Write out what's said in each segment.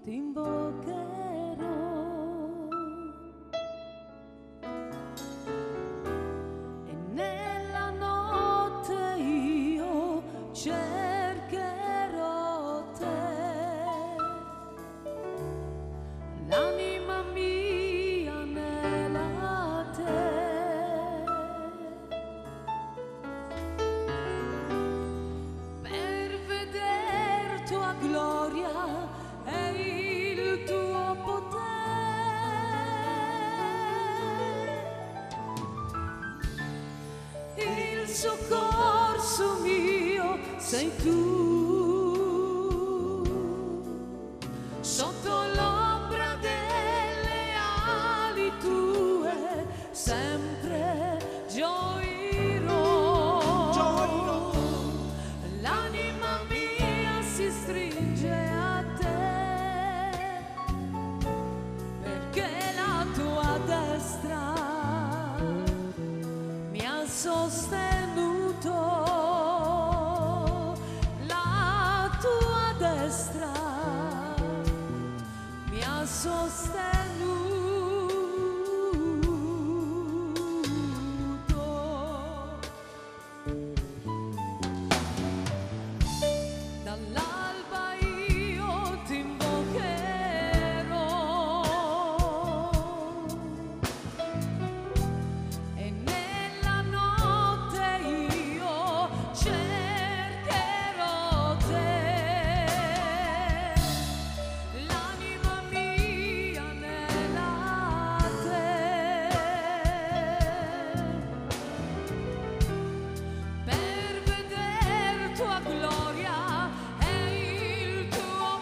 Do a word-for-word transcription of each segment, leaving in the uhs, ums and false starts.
ti invocherò. E nella notte io cercherò te, l'anima mia anela te, per veder tua gloria e il tuo potere. Il soccorso mio sei tu, sotto l'ombra delle ali tue sempre gioirò. Gioirò. L'anima mia si stringe a te, perché la tua destra mi ha sostenuto, la tua destra mi ha sostenuto. Dall'alba io ti invocherò e nella notte io cercherò te, l'anima mia nella te, per veder tua gloria e il tuo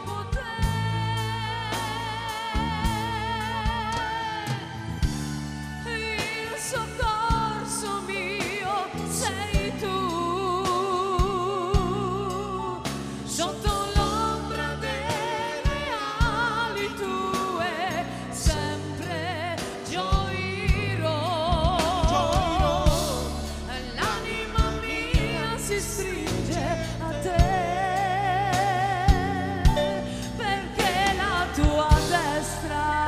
potere. Il soccorso mio sei tu, sotto l'ombra delle ali tue sempre gioirò. Gioirò. L'anima mia si stringe a te, perché la tua destra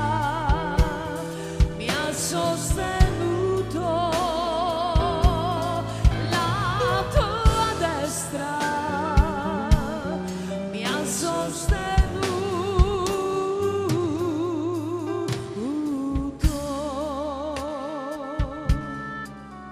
mi ha sostenuto, la tua destra mi ha sostenuto.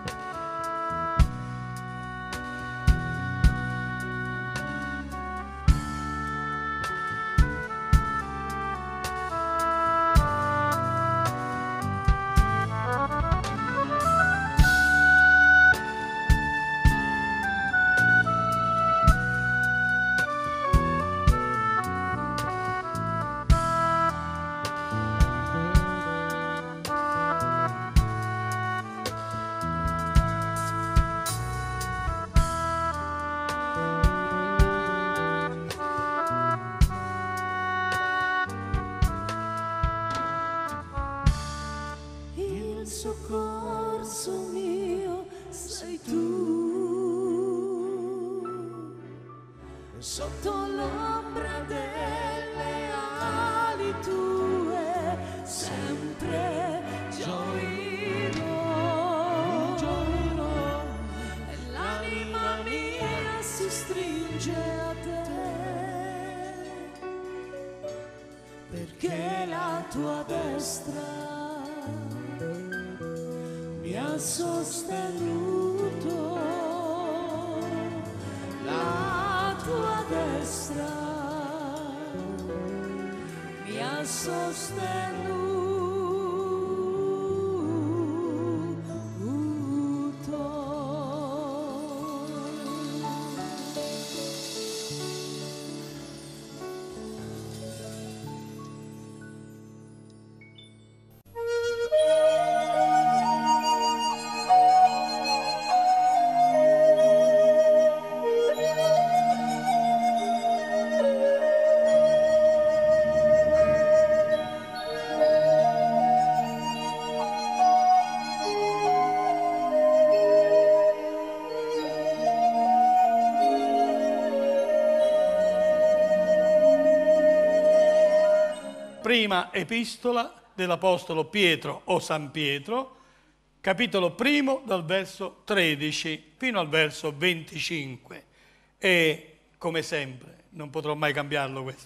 Il soccorso mio sei tu, sotto l'ombra delle ali tue sempre gioirò. Gioirò. E l'anima mia si stringe a te, perché la tua destra mi ha sostenuto, la tua destra mi ha sostenuto. prima epistola dell'Apostolo Pietro o San Pietro, capitolo primo dal verso tredici fino al verso venticinque. E come sempre, non potrò mai cambiarlo questo.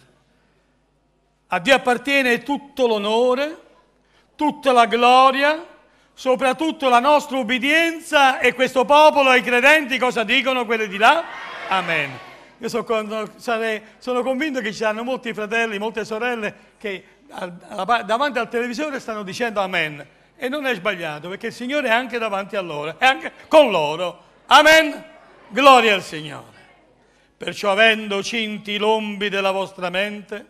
A Dio appartiene tutto l'onore, tutta la gloria, soprattutto la nostra ubbidienza, e questo popolo e i credenti cosa dicono quelli di là? Amen. Io sono, sarei, sono convinto che ci saranno molti fratelli, molte sorelle che davanti al televisore stanno dicendo amen. E non è sbagliato, perché il Signore è anche davanti a loro, è anche con loro. Amen. Gloria al Signore. Perciò, avendo cinti i lombi della vostra mente,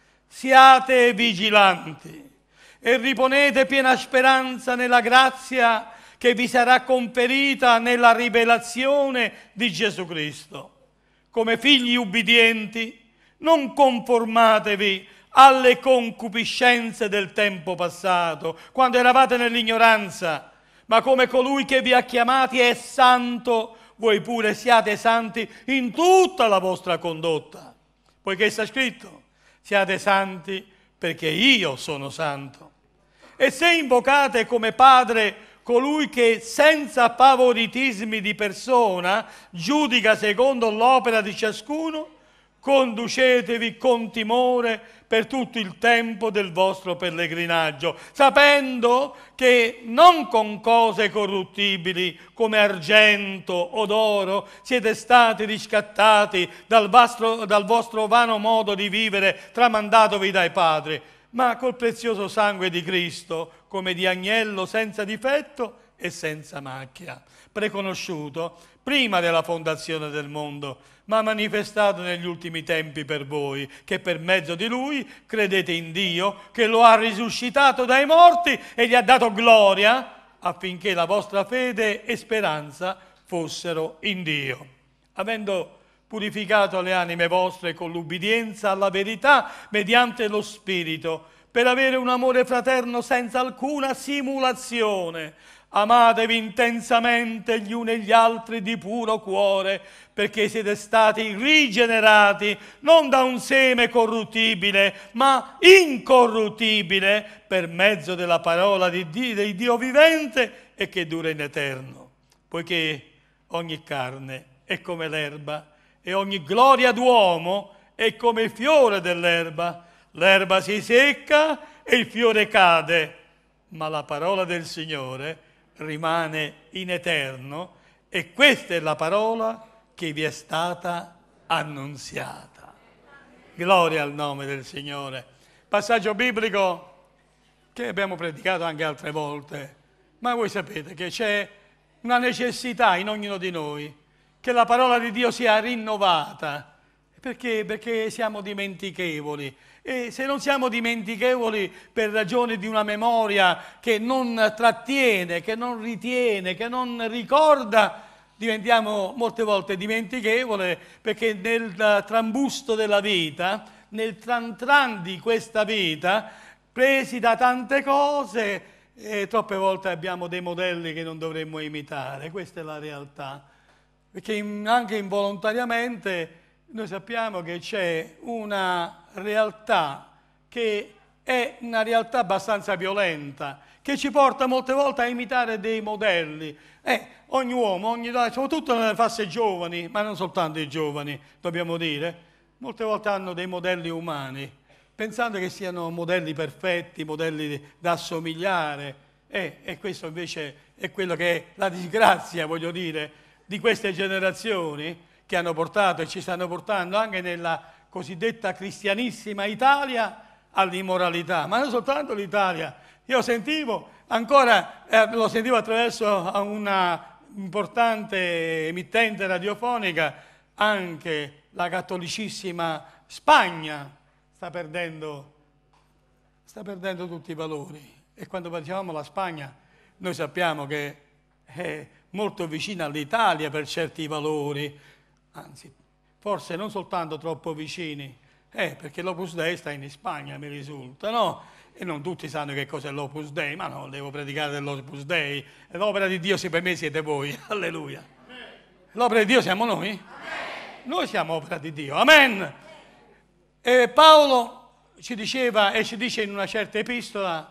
siate vigilanti e riponete piena speranza nella grazia che vi sarà conferita nella rivelazione di Gesù Cristo. Come figli ubbidienti, non conformatevi alle concupiscenze del tempo passato, quando eravate nell'ignoranza, ma come colui che vi ha chiamati è santo, voi pure siate santi in tutta la vostra condotta. Poiché sta scritto, siate santi perché io sono santo. E se invocate come Padre colui che senza favoritismi di persona giudica secondo l'opera di ciascuno, conducetevi con timore per tutto il tempo del vostro pellegrinaggio, sapendo che non con cose corruttibili come argento o d'oro siete stati riscattati dal vostro, dal vostro vano modo di vivere tramandatovi dai padri, ma col prezioso sangue di Cristo, come di agnello senza difetto e senza macchia, preconosciuto prima della fondazione del mondo, ma manifestato negli ultimi tempi per voi, che per mezzo di Lui credete in Dio, che lo ha risuscitato dai morti e gli ha dato gloria, affinché la vostra fede e speranza fossero in Dio. Avendo purificato le anime vostre con l'ubbidienza alla verità mediante lo Spirito, per avere un amore fraterno senza alcuna simulazione. Amatevi intensamente gli uni e gli altri di puro cuore, perché siete stati rigenerati non da un seme corruttibile, ma incorruttibile, per mezzo della parola di Dio, di Dio vivente e che dura in eterno. Poiché ogni carne è come l'erba e ogni gloria d'uomo è come il fiore dell'erba. L'erba si secca e il fiore cade, ma la parola del Signore rimane in eterno, e questa è la parola che vi è stata annunziata. Gloria al nome del Signore. Passaggio biblico che abbiamo predicato anche altre volte, ma voi sapete che c'è una necessità in ognuno di noi che la parola di Dio sia rinnovata. Perché? Perché siamo dimentichevoli. E se non siamo dimentichevoli per ragione di una memoria che non trattiene, che non ritiene, che non ricorda, diventiamo molte volte dimentichevoli, perché nel trambusto della vita, nel tran tran di questa vita, presi da tante cose, e troppe volte abbiamo dei modelli che non dovremmo imitare. Questa è la realtà. Perché anche involontariamente noi sappiamo che c'è una realtà che è una realtà abbastanza violenta, che ci porta molte volte a imitare dei modelli. Eh, ogni uomo, ogni donna, soprattutto nelle fasce giovani, ma non soltanto i giovani, dobbiamo dire, molte volte hanno dei modelli umani, pensando che siano modelli perfetti, modelli da assomigliare. Eh, e questo invece è quello che è la disgrazia, voglio dire, di queste generazioni che hanno portato e ci stanno portando anche nella cosiddetta cristianissima Italia all'immoralità, ma non soltanto l'Italia. Io sentivo ancora, eh, lo sentivo attraverso una importante emittente radiofonica, anche la cattolicissima Spagna sta perdendo, sta perdendo tutti i valori. E quando diciamo la Spagna, noi sappiamo che è molto vicina all'Italia per certi valori, anzi, forse non soltanto troppo vicini, eh, perché l'Opus Dei sta in Spagna, mi risulta, no? E non tutti sanno che cos'è l'Opus Dei, ma no, devo predicare dell'Opus Dei. L'opera di Dio, sì, per me siete voi, alleluia. L'opera di Dio siamo noi? Amen. Noi siamo opera di Dio, amen. E Paolo ci diceva e ci dice in una certa epistola: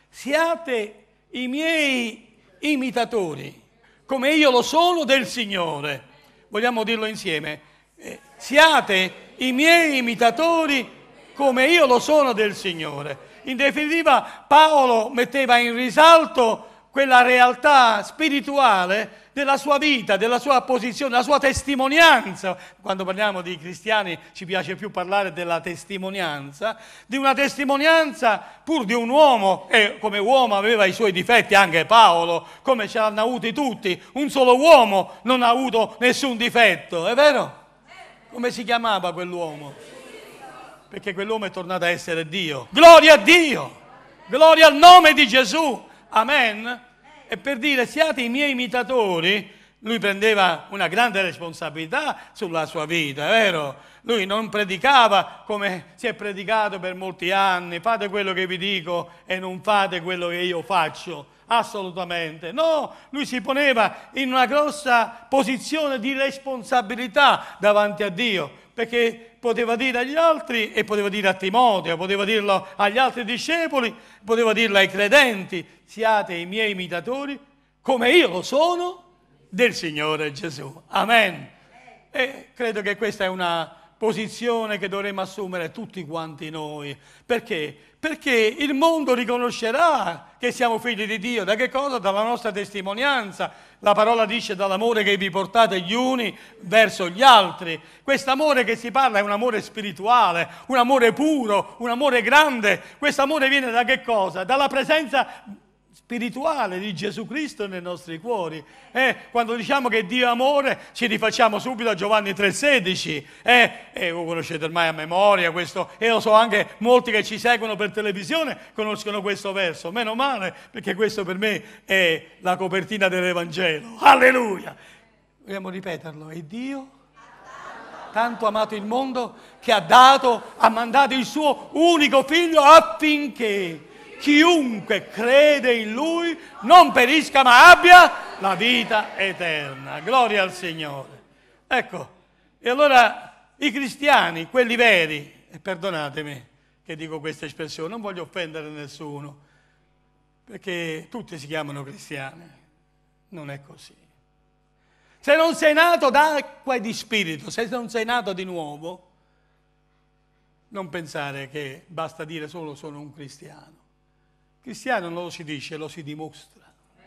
siate i miei imitatori, come io lo sono del Signore. Vogliamo dirlo insieme? Eh, siate i miei imitatori, come io lo sono del Signore. In definitiva, Paolo metteva in risalto quella realtà spirituale della sua vita, della sua posizione, della sua testimonianza. Quando parliamo di cristiani ci piace più parlare della testimonianza, di una testimonianza pur di un uomo, e come uomo aveva i suoi difetti anche Paolo, come ce l'hanno avuti tutti. Un solo uomo non ha avuto nessun difetto, è vero? Come si chiamava quell'uomo? Perché quell'uomo è tornato a essere Dio. Gloria a Dio! Gloria al nome di Gesù! Amen. E per dire siate i miei imitatori, lui prendeva una grande responsabilità sulla sua vita, è vero? Lui non predicava come si è predicato per molti anni: fate quello che vi dico e non fate quello che io faccio. Assolutamente no, lui si poneva in una grossa posizione di responsabilità davanti a Dio, perché poteva dire agli altri, e poteva dire a Timoteo, poteva dirlo agli altri discepoli, poteva dirlo ai credenti: siate i miei imitatori come io lo sono del Signore Gesù. Amen. E credo che questa è una posizione che dovremmo assumere tutti quanti noi. Perché? Perché il mondo riconoscerà che siamo figli di Dio. Da che cosa? Dalla nostra testimonianza. La parola dice: dall'amore che vi portate gli uni verso gli altri. Quest'amore che si parla è un amore spirituale, un amore puro, un amore grande. Quest'amore viene da che cosa? Dalla presenza spirituale di Gesù Cristo nei nostri cuori. Eh, quando diciamo che Dio è amore, ci rifacciamo subito a Giovanni tre sedici. Eh, eh, voi conoscete ormai a memoria questo, e lo so, anche molti che ci seguono per televisione conoscono questo verso. Meno male, perché questo per me è la copertina dell'Evangelo. Alleluia! Vogliamo ripeterlo? E Dio tanto ha amato il mondo che ha dato, ha mandato il suo unico figlio, affinché chiunque crede in Lui non perisca ma abbia la vita eterna. Gloria al Signore. Ecco, e allora i cristiani, quelli veri, e perdonatemi che dico questa espressione, non voglio offendere nessuno, perché tutti si chiamano cristiani, non è così. Se non sei nato d'acqua e di spirito, se non sei nato di nuovo, non pensare che basta dire solo sono un cristiano. Cristiano non lo si dice, lo si dimostra.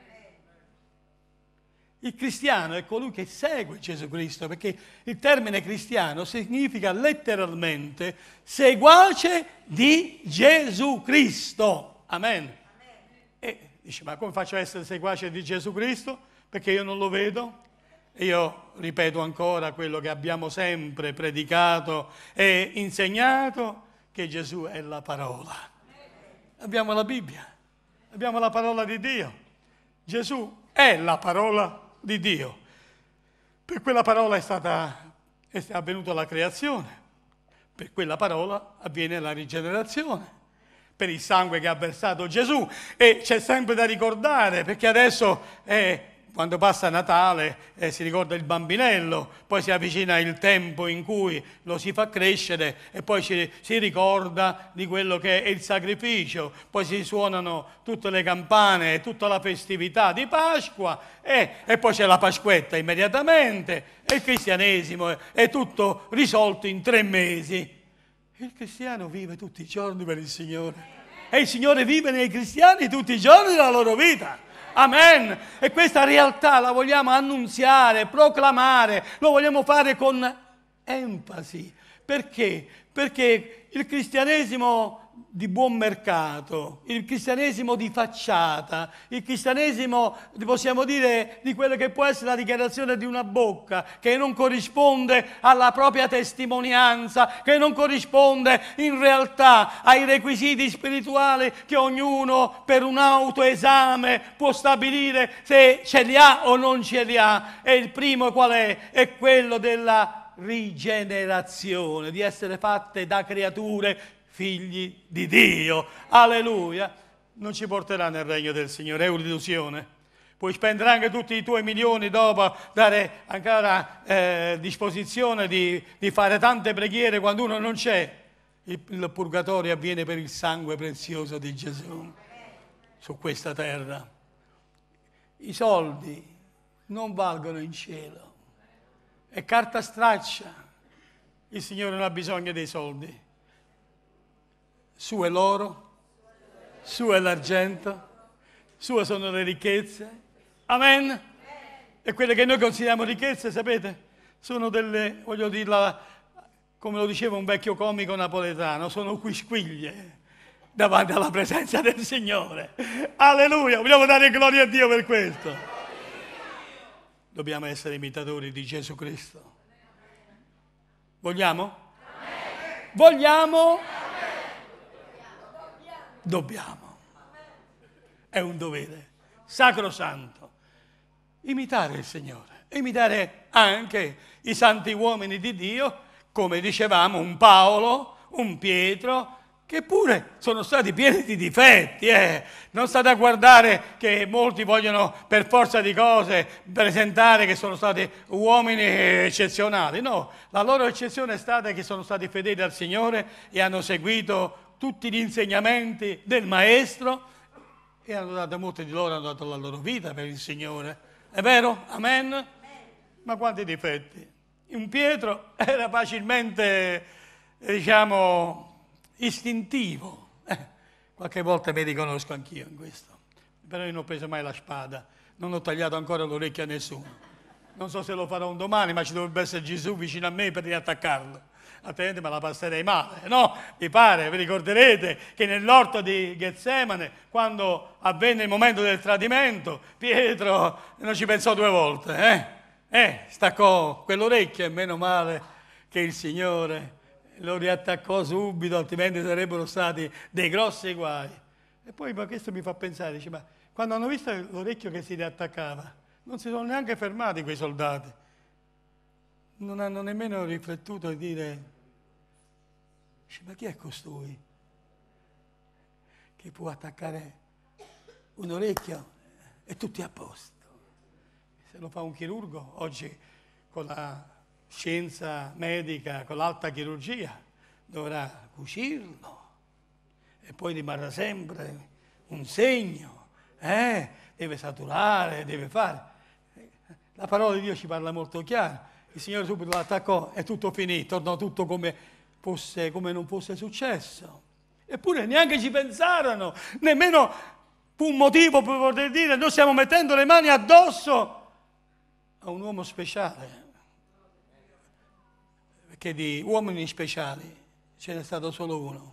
Il cristiano è colui che segue Gesù Cristo, perché il termine cristiano significa letteralmente seguace di Gesù Cristo. Amen. Amen. E dice: ma come faccio a essere seguace di Gesù Cristo? Perché io non lo vedo? E io ripeto ancora quello che abbiamo sempre predicato e insegnato, che Gesù è la parola. Abbiamo la Bibbia, abbiamo la parola di Dio. Gesù è la parola di Dio. Per quella parola è stata è avvenuta la creazione, per quella parola avviene la rigenerazione, per il sangue che ha versato Gesù. E c'è sempre da ricordare, perché adesso è quando passa Natale eh, si ricorda il bambinello, poi si avvicina il tempo in cui lo si fa crescere e poi ci, si ricorda di quello che è il sacrificio, poi si suonano tutte le campane, tutta la festività di Pasqua e, e poi c'è la Pasquetta immediatamente, e il cristianesimo è, è tutto risolto in tre mesi. Il cristiano vive tutti i giorni per il Signore e il Signore vive nei cristiani tutti i giorni della loro vita. Amen. E questa realtà la vogliamo annunziare, proclamare, lo vogliamo fare con enfasi. Perché? Perché il cristianesimo di buon mercato, il cristianesimo di facciata, il cristianesimo, possiamo dire, di quello che può essere la dichiarazione di una bocca, che non corrisponde alla propria testimonianza, che non corrisponde in realtà ai requisiti spirituali che ognuno per un autoesame può stabilire se ce li ha o non ce li ha. E il primo qual è? È quello della rigenerazione, di essere fatte da creature figli di Dio. Alleluia. Non ci porterà nel regno del Signore, è un'illusione. Puoi spendere anche tutti i tuoi milioni dopo, dare ancora eh, disposizione di, di fare tante preghiere quando uno non c'è. il, il purgatorio avviene per il sangue prezioso di Gesù su questa terra. I soldi non valgono in cielo, è carta straccia. Il Signore non ha bisogno dei soldi. Su è l'oro, su è l'argento, sue sono le ricchezze. Amen? E quelle che noi consideriamo ricchezze, sapete, sono delle, voglio dirla, come lo diceva un vecchio comico napoletano, sono quisquiglie davanti alla presenza del Signore. Alleluia, vogliamo dare gloria a Dio per questo. Dobbiamo essere imitatori di Gesù Cristo. Vogliamo? Amen. Vogliamo? Amen. Dobbiamo. È un dovere sacrosanto imitare il Signore, imitare anche i santi uomini di Dio, come dicevamo, un Paolo, un Pietro, che pure sono stati pieni di difetti. Eh. Non state a guardare che molti vogliono per forza di cose presentare che sono stati uomini eccezionali. No, la loro eccezione è stata che sono stati fedeli al Signore e hanno seguito tutti gli insegnamenti del Maestro e hanno dato, molti di loro hanno dato la loro vita per il Signore. È vero? Amen? Amen. Ma quanti difetti? Un Pietro era facilmente, diciamo, istintivo. Eh, qualche volta mi riconosco anch'io in questo. Però io non ho preso mai la spada, non ho tagliato ancora l'orecchio a nessuno. Non so se lo farò un domani, ma ci dovrebbe essere Gesù vicino a me per riattaccarlo. Altrimenti me la passerei male, no? Vi pare, vi ricorderete che nell'orto di Getsemane, quando avvenne il momento del tradimento, Pietro non ci pensò due volte, eh? Eh, staccò quell'orecchio e meno male che il Signore lo riattaccò subito, altrimenti sarebbero stati dei grossi guai. E poi ma questo mi fa pensare, dice, ma quando hanno visto l'orecchio che si riattaccava, non si sono neanche fermati quei soldati. Non hanno nemmeno riflettuto e dire, dice, ma chi è costui che può attaccare un orecchio e tutti a posto? Se lo fa un chirurgo, oggi con la scienza medica, con l'alta chirurgia, dovrà cucirlo e poi rimarrà sempre un segno, eh? Deve saturare, deve fare. La parola di Dio ci parla molto chiaro. Il Signore subito lo attaccò, è tutto finito, tornò tutto come, fosse, come non fosse successo. Eppure neanche ci pensarono, nemmeno fu un motivo per poter dire noi stiamo mettendo le mani addosso a un uomo speciale. Perché di uomini speciali ce n'è stato solo uno.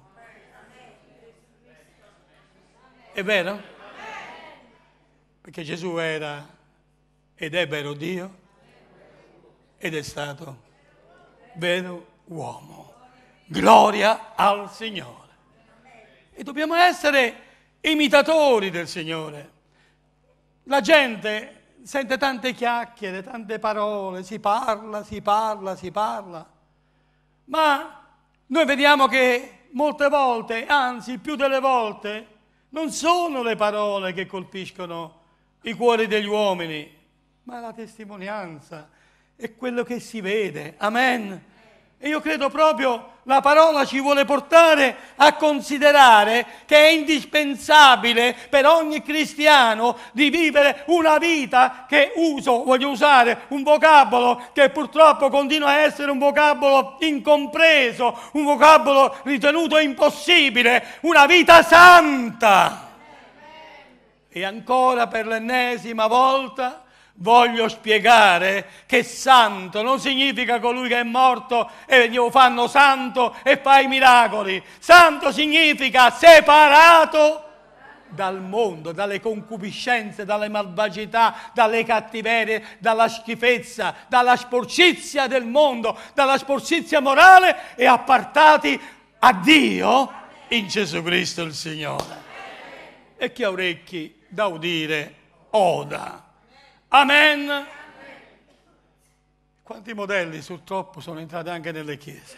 È vero? Perché Gesù era ed è vero Dio ed è stato vero uomo. Gloria al Signore. E dobbiamo essere imitatori del Signore. La gente sente tante chiacchiere, tante parole, si parla, si parla, si parla. Ma noi vediamo che molte volte, anzi più delle volte, non sono le parole che colpiscono i cuori degli uomini, ma la testimonianza, è quello che si vede. Amen. E io credo proprio la parola ci vuole portare a considerare che è indispensabile per ogni cristiano di vivere una vita che uso, voglio usare un vocabolo che purtroppo continua a essere un vocabolo incompreso, un vocabolo ritenuto impossibile, una vita santa. E ancora per l'ennesima volta voglio spiegare che santo non significa colui che è morto e lo fanno santo e fa i miracoli. Santo significa separato dal mondo, dalle concupiscenze, dalle malvagità, dalle cattiverie, dalla schifezza, dalla sporcizia del mondo, dalla sporcizia morale e appartati a Dio in Gesù Cristo il Signore. E chi ha orecchi da udire oda. Amen. Amen. Quanti modelli purtroppo sono entrati anche nelle chiese.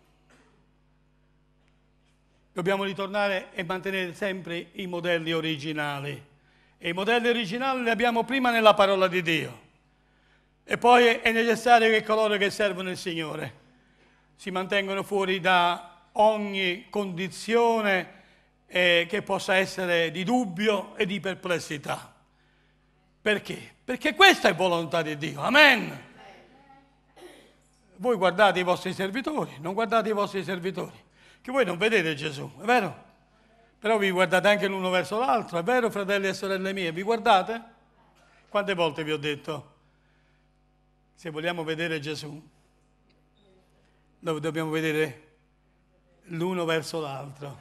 Dobbiamo ritornare e mantenere sempre i modelli originali. E i modelli originali li abbiamo prima nella parola di Dio. E poi è necessario che coloro che servono il Signore si mantengano fuori da ogni condizione eh, che possa essere di dubbio e di perplessità. Perché? Perché questa è volontà di Dio. Amen. Voi guardate i vostri servitori, non guardate i vostri servitori, che voi non vedete Gesù, è vero? Però vi guardate anche l'uno verso l'altro, è vero, fratelli e sorelle mie? Vi guardate? Quante volte vi ho detto, se vogliamo vedere Gesù, dobbiamo vedere l'uno verso l'altro,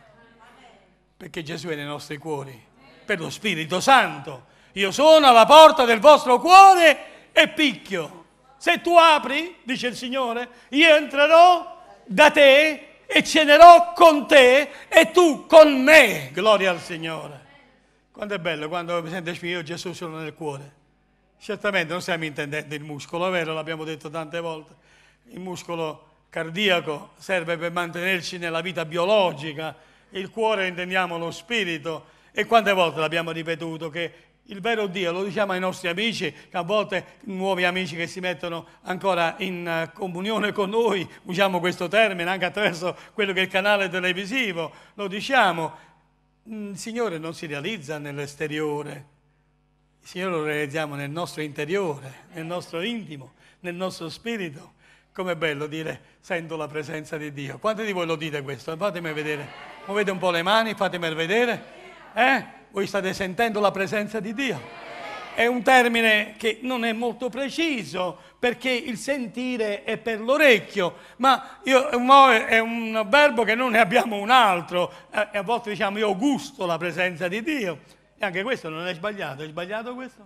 perché Gesù è nei nostri cuori, per lo Spirito Santo. Io sono alla porta del vostro cuore e picchio. Se tu apri, dice il Signore, io entrerò da te e cenerò con te e tu con me. Gloria al Signore. Quanto è bello quando mi sente io Gesù sono nel cuore. Certamente non stiamo intendendo il muscolo, è vero, l'abbiamo detto tante volte. Il muscolo cardiaco serve per mantenerci nella vita biologica, il cuore intendiamo lo spirito. E quante volte l'abbiamo ripetuto che il vero Dio, lo diciamo ai nostri amici, che a volte nuovi amici che si mettono ancora in comunione con noi, usiamo questo termine anche attraverso quello che è il canale televisivo, lo diciamo, il Signore non si realizza nell'esteriore, il Signore lo realizziamo nel nostro interiore, nel nostro intimo, nel nostro spirito. Com'è bello dire, sento la presenza di Dio. Quanti di voi lo dite questo? Fatemi vedere, muovete un po' le mani, fatemi vedere, eh? Voi state sentendo la presenza di Dio. È un termine che non è molto preciso, perché il sentire è per l'orecchio, ma io, è un verbo che non ne abbiamo un altro, e a volte diciamo io gusto la presenza di Dio, e anche questo non è sbagliato. È sbagliato questo?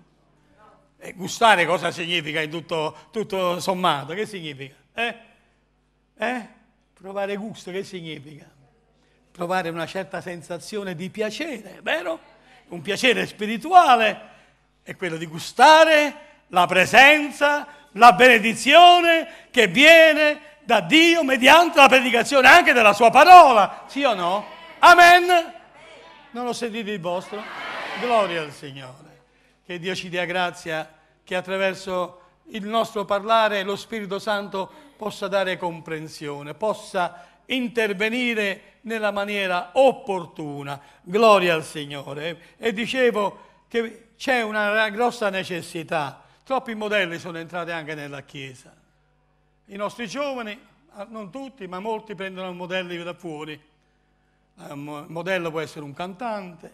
E gustare cosa significa in tutto, tutto sommato? Che significa? Eh? Eh? Provare gusto, che significa? Provare una certa sensazione di piacere, vero? Un piacere spirituale è quello di gustare la presenza, la benedizione che viene da Dio mediante la predicazione anche della sua parola, sì o no? Amen? Non lo sentite il vostro? Gloria al Signore. Che Dio ci dia grazia che attraverso il nostro parlare lo Spirito Santo possa dare comprensione, possa intervenire nella maniera opportuna. Gloria al Signore. E dicevo che c'è una grossa necessità. Troppi modelli sono entrati anche nella Chiesa. I nostri giovani, non tutti, ma molti prendono modelli da fuori. Il modello può essere un cantante,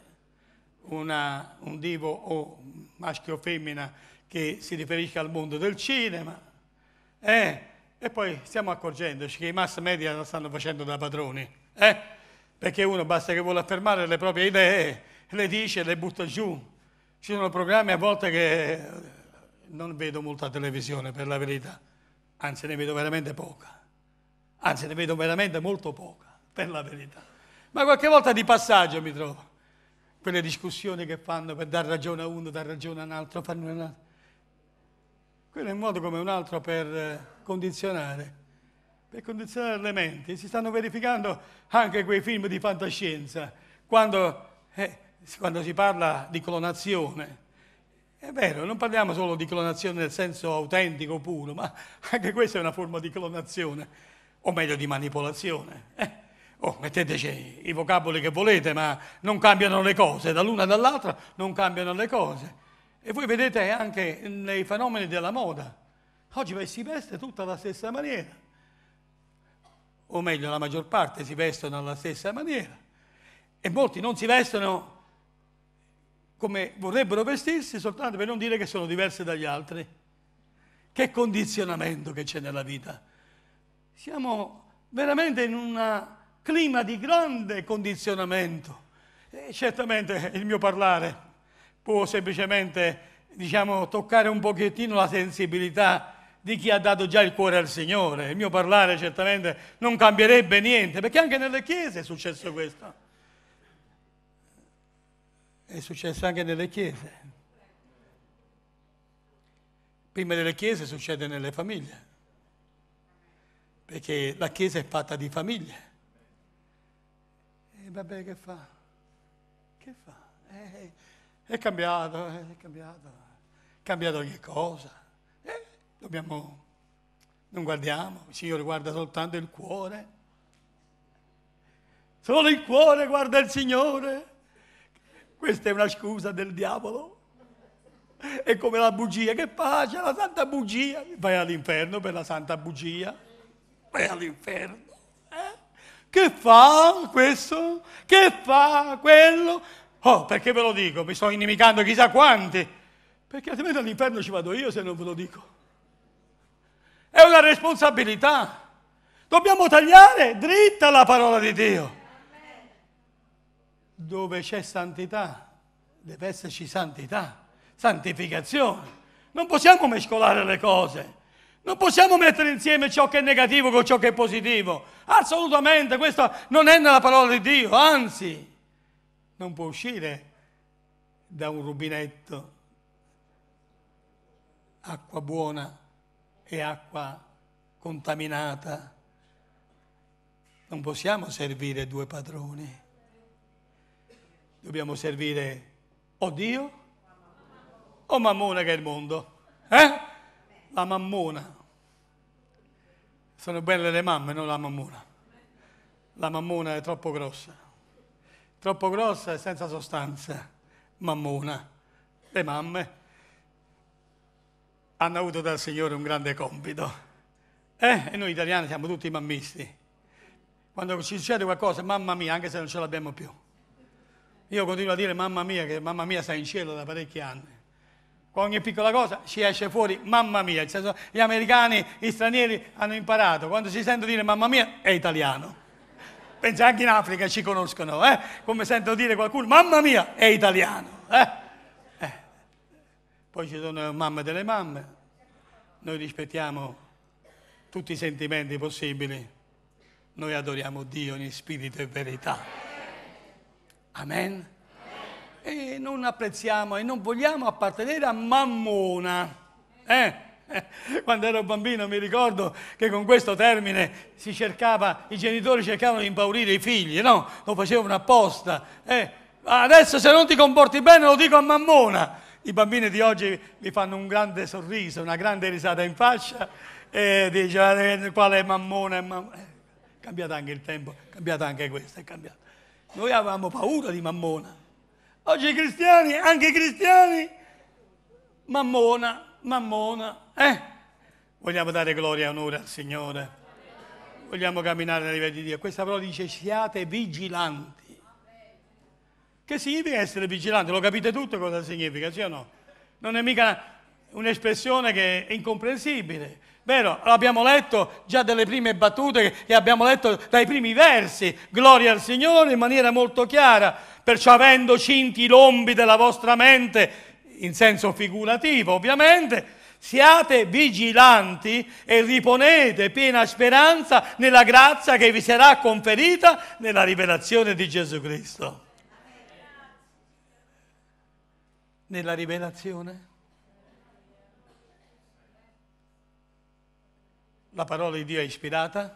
una, un divo o maschio o femmina che si riferisca al mondo del cinema. Eh, e poi stiamo accorgendoci che i mass media lo stanno facendo da padroni. Eh? Perché uno basta che vuole affermare le proprie idee, le dice e le butta giù. Ci sono programmi a volte che non vedo molta televisione, per la verità, anzi ne vedo veramente poca, anzi ne vedo veramente molto poca, per la verità. Ma qualche volta di passaggio mi trovo, quelle discussioni che fanno per dar ragione a uno, dar ragione a un altro, fanno un altro. Quello è un modo come un altro per condizionare, per condizionare le menti. Si stanno verificando anche quei film di fantascienza, quando, eh, quando si parla di clonazione. È vero, non parliamo solo di clonazione nel senso autentico, puro, ma anche questa è una forma di clonazione, o meglio di manipolazione. Eh? Oh, metteteci i vocaboli che volete, ma non cambiano le cose, dall'una all'altra non cambiano le cose. E voi vedete anche nei fenomeni della moda. Oggi si veste tutta alla stessa maniera, o meglio la maggior parte si vestono alla stessa maniera, e molti non si vestono come vorrebbero vestirsi soltanto per non dire che sono diversi dagli altri. Che condizionamento che c'è nella vita. Siamo veramente in un clima di grande condizionamento. E certamente il mio parlare può semplicemente, diciamo, toccare un pochettino la sensibilità di chi ha dato già il cuore al Signore. Il mio parlare certamente non cambierebbe niente, perché anche nelle chiese è successo questo. È successo anche nelle chiese. Prima delle chiese succede nelle famiglie, perché la chiesa è fatta di famiglie. E vabbè, che fa? Che fa? Eh, è cambiato, è cambiato. È cambiato che cosa? Eh, dobbiamo, non guardiamo, il Signore guarda soltanto il cuore. Solo il cuore guarda il Signore. Questa è una scusa del diavolo. È come la bugia, che pace, la santa bugia. Vai all'inferno per la santa bugia. Vai all'inferno. Eh? Che fa questo? Che fa quello? Oh, perché ve lo dico? Mi sto inimicando chissà quanti. Perché altrimenti all'inferno ci vado io se non ve lo dico. È una responsabilità. Dobbiamo tagliare dritta la parola di Dio. Dove c'è santità, deve esserci santità, santificazione. Non possiamo mescolare le cose. Non possiamo mettere insieme ciò che è negativo con ciò che è positivo. Assolutamente, questo non è nella parola di Dio, anzi, non può uscire da un rubinetto acqua buona e acqua contaminata. Non possiamo servire due padroni. Dobbiamo servire o Dio o Mammona, che è il mondo. Eh? La mammona. Sono belle le mamme, non la mammona. La mammona è troppo grossa. Troppo grossa e senza sostanza. Mammona. Le mamme hanno avuto dal Signore un grande compito. Eh? E noi italiani siamo tutti mammisti. Quando ci succede qualcosa, mamma mia, anche se non ce l'abbiamo più. Io continuo a dire mamma mia, che mamma mia sta in cielo da parecchi anni. Con ogni piccola cosa ci esce fuori mamma mia. Nel senso, gli americani, gli stranieri hanno imparato. Quando si sente dire mamma mia è italiano. Pensa, anche in Africa ci conoscono. Eh? Come sento dire qualcuno mamma mia è italiano. Eh? Eh. Poi ci sono mamme delle mamme. Noi rispettiamo tutti i sentimenti possibili. Noi adoriamo Dio in spirito e verità. Amen. E non apprezziamo e non vogliamo appartenere a Mammona. Eh? Quando ero bambino mi ricordo che con questo termine si cercava, i genitori cercavano di impaurire i figli, no? Lo facevano apposta. Eh? Adesso se non ti comporti bene lo dico a Mammona. I bambini di oggi mi fanno un grande sorriso, una grande risata in faccia e dicono quale Mammona è Mammona. Eh, è cambiato anche il tempo, è cambiato anche questo, è cambiato. Noi avevamo paura di Mammona. Oggi i cristiani, anche i cristiani, Mammona, Mammona, eh? Vogliamo dare gloria e onore al Signore. Vogliamo camminare nei livelli di Dio. Questa parola dice siate vigilanti. Che significa essere vigilanti? Lo capite tutto cosa significa, sì o no? Non è mica un'espressione che è incomprensibile. Vero, l'abbiamo letto già dalle prime battute e abbiamo letto dai primi versi. Gloria al Signore in maniera molto chiara. Perciò avendo cinti i lombi della vostra mente, in senso figurativo ovviamente, siate vigilanti e riponete piena speranza nella grazia che vi sarà conferita nella rivelazione di Gesù Cristo. Nella rivelazione? La parola di Dio è ispirata?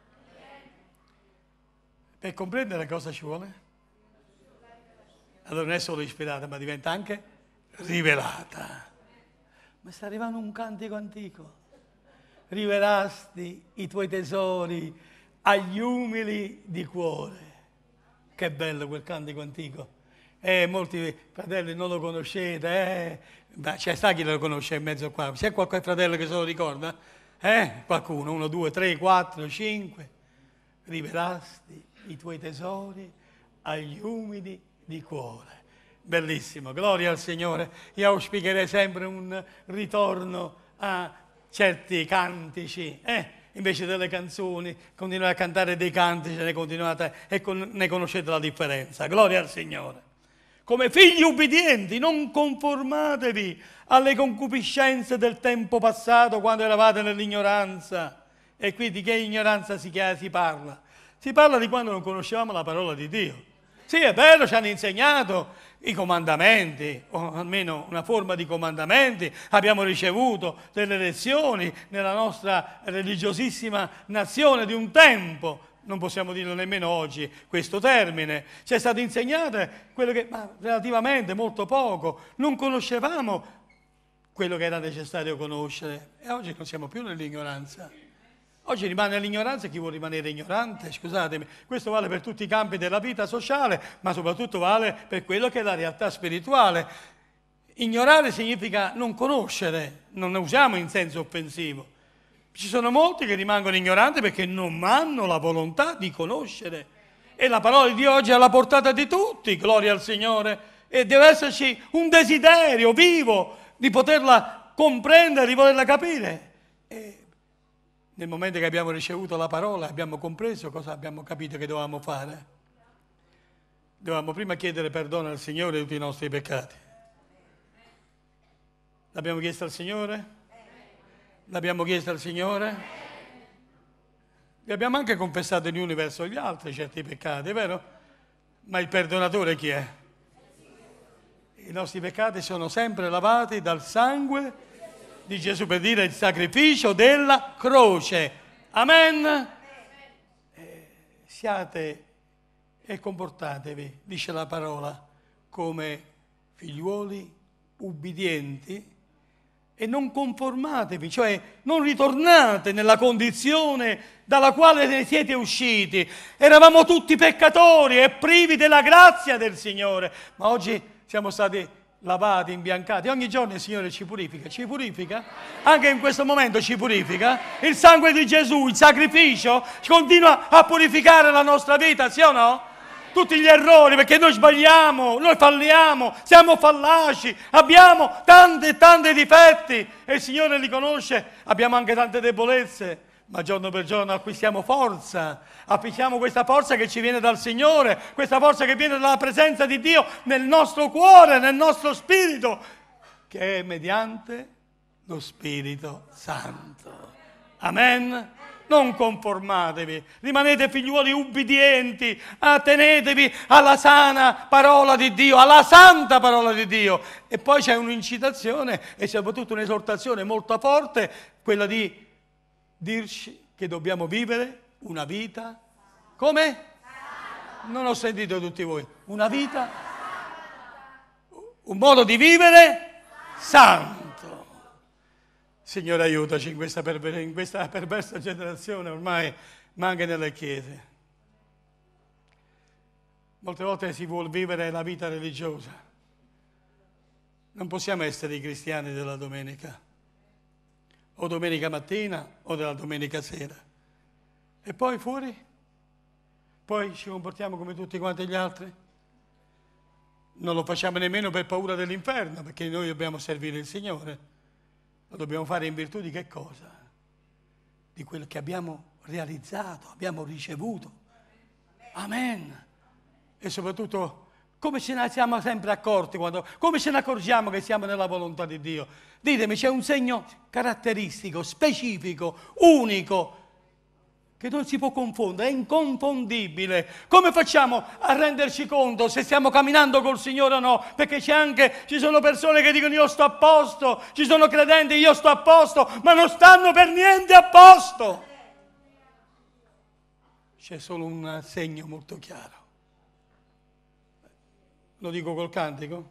Per comprendere cosa ci vuole? Allora non è solo ispirata, ma diventa anche rivelata. Ma sta arrivando un cantico antico. Rivelasti i tuoi tesori agli umili di cuore. Che bello quel cantico antico. Eh, molti fratelli non lo conoscete, eh? Ma c'è sta chi lo conosce in mezzo qua? C'è qualche fratello che se lo ricorda? Eh? Qualcuno? Uno, due, tre, quattro, cinque. Rivelasti i tuoi tesori agli umili di cuore. Bellissimo, gloria al Signore. Io auspicherei sempre un ritorno a certi cantici, eh? Invece delle canzoni, continuate a cantare dei cantici ne continuate, e con, ne conoscete la differenza. Gloria al Signore. Come figli ubbidienti, non conformatevi alle concupiscenze del tempo passato quando eravate nell'ignoranza. E qui di che ignoranza si, si parla? Si parla di quando non conoscevamo la parola di Dio. Sì, è vero, ci hanno insegnato i comandamenti, o almeno una forma di comandamenti, abbiamo ricevuto delle lezioni nella nostra religiosissima nazione di un tempo, non possiamo dirlo nemmeno oggi questo termine, ci è stato insegnato quello che, ma relativamente molto poco, non conoscevamo quello che era necessario conoscere e oggi non siamo più nell'ignoranza. Oggi rimane l'ignoranza chi vuole rimanere ignorante, scusatemi. Questo vale per tutti i campi della vita sociale, ma soprattutto vale per quello che è la realtà spirituale. Ignorare significa non conoscere, non ne usiamo in senso offensivo. Ci sono molti che rimangono ignoranti perché non hanno la volontà di conoscere. E la parola di Dio oggi è alla portata di tutti, gloria al Signore. E deve esserci un desiderio vivo di poterla comprendere, di poterla capire. E nel momento che abbiamo ricevuto la parola, abbiamo compreso cosa abbiamo capito che dovevamo fare. Dovevamo prima chiedere perdono al Signore di tutti i nostri peccati. L'abbiamo chiesto al Signore? L'abbiamo chiesto al Signore? Li abbiamo anche confessato gli uni verso gli altri certi peccati, vero? Ma il perdonatore chi è? I nostri peccati sono sempre lavati dal sangue di Gesù, per dire il sacrificio della croce. Amen? Eh, siate e comportatevi, dice la parola, come figliuoli ubbidienti e non conformatevi, cioè non ritornate nella condizione dalla quale ne siete usciti. Eravamo tutti peccatori e privi della grazia del Signore, ma oggi siamo stati lavati, imbiancati. Ogni giorno il Signore ci purifica, ci purifica, anche in questo momento ci purifica. Il sangue di Gesù, il sacrificio, continua a purificare la nostra vita, sì o no? Tutti gli errori, perché noi sbagliamo, noi falliamo, siamo fallaci, abbiamo tanti e tanti difetti e il Signore li conosce, abbiamo anche tante debolezze. Ma giorno per giorno acquistiamo forza, acquistiamo questa forza che ci viene dal Signore, questa forza che viene dalla presenza di Dio nel nostro cuore, nel nostro spirito, che è mediante lo Spirito Santo. Amen? Non conformatevi, rimanete figliuoli ubbidienti, attenetevi alla sana parola di Dio, alla santa parola di Dio. E poi c'è un'incitazione e soprattutto un'esortazione molto forte, quella di dirci che dobbiamo vivere una vita, come? Non ho sentito tutti voi. Una vita, un modo di vivere santo. Signore, aiutaci in questa, perver- in questa perversa generazione, ormai, ma anche nelle chiese. Molte volte si vuole vivere la vita religiosa. Non possiamo essere i cristiani della domenica, o domenica mattina o della domenica sera. E poi fuori? Poi ci comportiamo come tutti quanti gli altri? Non lo facciamo nemmeno per paura dell'inferno, perché noi dobbiamo servire il Signore. Lo dobbiamo fare in virtù di che cosa? Di quello che abbiamo realizzato, abbiamo ricevuto. Amen. E soprattutto, come ce ne siamo sempre accorti, quando, come ce ne accorgiamo che siamo nella volontà di Dio? Ditemi, c'è un segno caratteristico, specifico, unico, che non si può confondere, è inconfondibile. Come facciamo a renderci conto se stiamo camminando col Signore o no? Perché c'è anche, ci sono persone che dicono io sto a posto, ci sono credenti io sto a posto, ma non stanno per niente a posto. C'è solo un segno molto chiaro. Lo dico col cantico?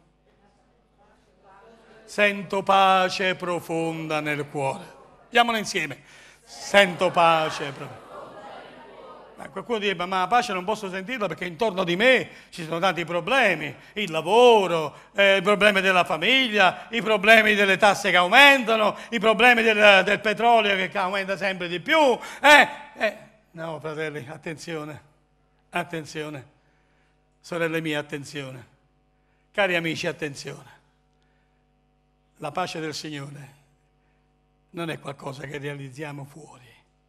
Sento pace profonda nel cuore. Andiamolo insieme. Sento pace profonda. Ma qualcuno dice, ma la pace non posso sentirla perché intorno di me ci sono tanti problemi, il lavoro, eh, i problemi della famiglia, i problemi delle tasse che aumentano, i problemi del, del petrolio che aumenta sempre di più. Eh, eh. No, fratelli, attenzione, attenzione, sorelle mie, attenzione, cari amici, attenzione. La pace del Signore non è qualcosa che realizziamo fuori.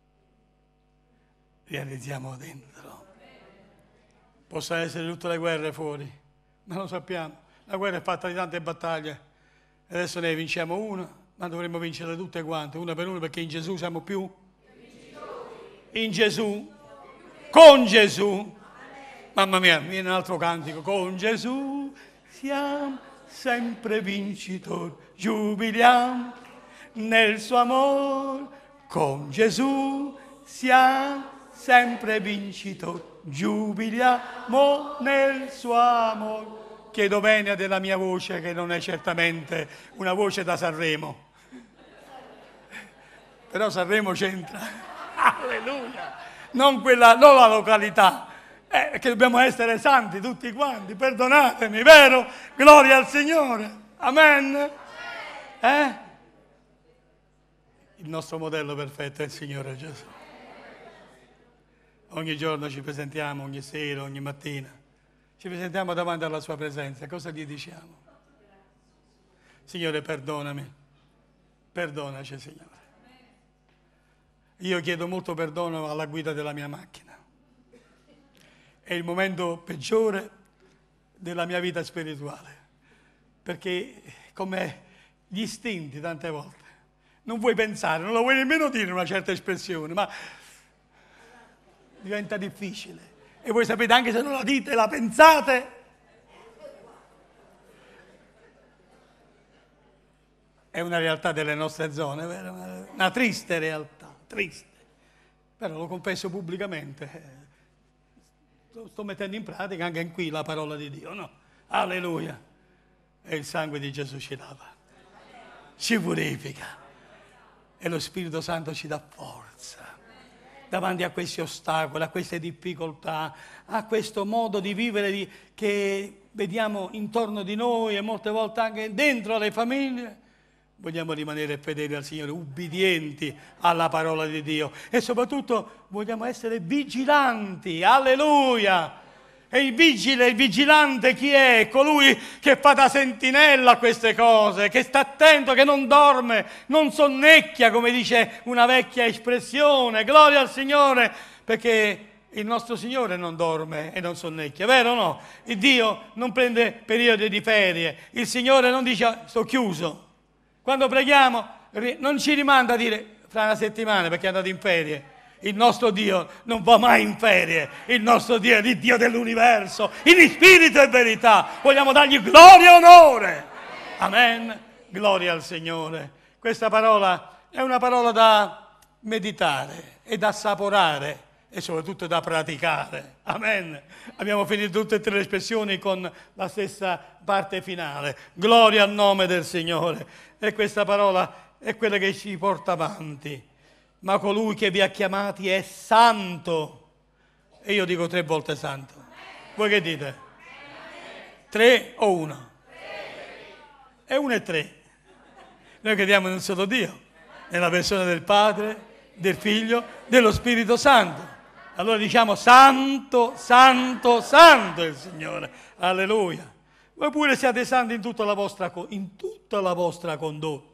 Realizziamo dentro. Possono essere tutte le guerre fuori, ma lo sappiamo. La guerra è fatta di tante battaglie. Adesso ne vinciamo una, ma dovremmo vincere tutte quante, una per una, perché in Gesù siamo più. In Gesù, con Gesù. Mamma mia, viene un altro cantico. Con Gesù siamo sempre vincitori, giubiliamo nel suo amore. Con Gesù siamo sempre vincitori, giubiliamo nel suo amore. Chiedo venia della mia voce, che non è certamente una voce da Sanremo, però Sanremo c'entra. Alleluia! Non, quella, non la località, eh, che dobbiamo essere santi tutti quanti, perdonatemi, vero? Gloria al Signore, amen? Eh? Il nostro modello perfetto è il Signore Gesù. Ogni giorno ci presentiamo, ogni sera, ogni mattina, ci presentiamo davanti alla sua presenza, cosa gli diciamo? Signore, perdonami, perdonaci, Signore. Io chiedo molto perdono alla guida della mia macchina. È il momento peggiore della mia vita spirituale, perché come gli istinti tante volte, non vuoi pensare, non lo vuoi nemmeno dire una certa espressione, ma diventa difficile. E voi sapete, anche se non la dite, la pensate, è una realtà delle nostre zone, vero? Una triste realtà. Triste, però lo confesso pubblicamente, sto mettendo in pratica anche in qui la parola di Dio, no? Alleluia! E il sangue di Gesù ci lava, ci purifica e lo Spirito Santo ci dà forza davanti a questi ostacoli, a queste difficoltà, a questo modo di vivere di, che vediamo intorno di noi e molte volte anche dentro le famiglie. Vogliamo rimanere fedeli al Signore, ubbidienti alla parola di Dio e soprattutto vogliamo essere vigilanti, alleluia! E il vigile, il vigilante chi è? Colui che fa da sentinella a queste cose, che sta attento, che non dorme, non sonnecchia, come dice una vecchia espressione, gloria al Signore, perché il nostro Signore non dorme e non sonnecchia, vero o no? Il Dio non prende periodi di ferie, il Signore non dice sto chiuso. Quando preghiamo non ci rimanda a dire fra una settimana perché è andato in ferie. Il nostro Dio non va mai in ferie, il nostro Dio è il Dio dell'universo, in spirito e verità. Vogliamo dargli gloria e onore. Amen. Gloria al Signore. Questa parola è una parola da meditare e da assaporare e soprattutto da praticare. Amen. Abbiamo finito tutte e tre le espressioni con la stessa parte finale. Gloria al nome del Signore. E questa parola è quella che ci porta avanti. Ma colui che vi ha chiamati è santo. E io dico tre volte santo. Voi che dite? Tre o uno? E uno e tre. Noi crediamo in un solo Dio, nella persona del Padre, del Figlio, dello Spirito Santo. Allora diciamo santo, santo, santo è il Signore. Alleluia. Voi pure siate santi in tutta la vostra, in tutta la vostra condotta.